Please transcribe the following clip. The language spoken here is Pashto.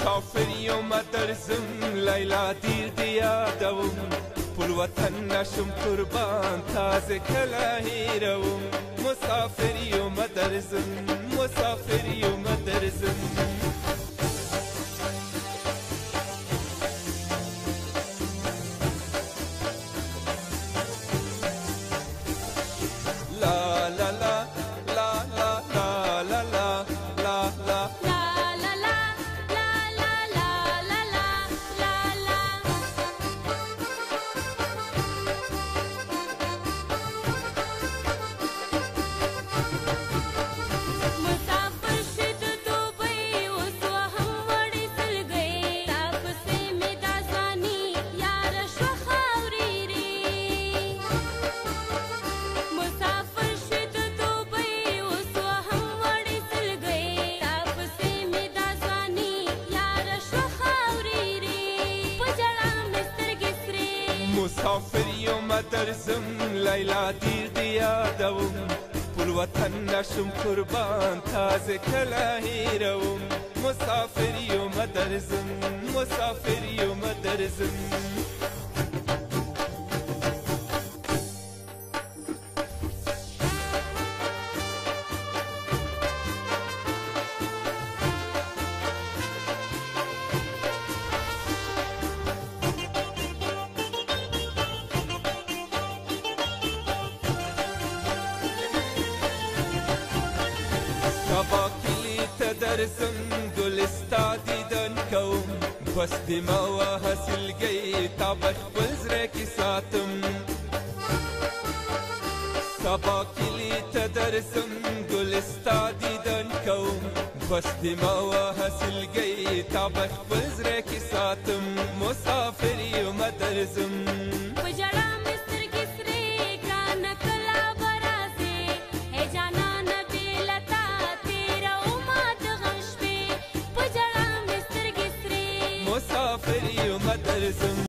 مسافر یوم درځم لیلا دیر دی یادوم پر وطن نشم قربان تازه کله هیروم مسافر یوم درځم مسافر یوم درځم لا لا لا لا لا لا لا لا لا مسافر یوم درځم لیلا دیر دی یادوم پر وطن نشم قربان تازه کله هیروم مسافر یوم درځم مسافر یوم درځم سبا کلی ته درځم ګل ستا دیدن کوم بس د ما حاصلګۍ تا به خپل زړه کې ساتم سبا کلی ته درځم ګل ستا دیدن کوم بس د ما حاصلګۍ تا به خپل زړه کې ساتم مسافر یوم درځم مسافر یوم درځم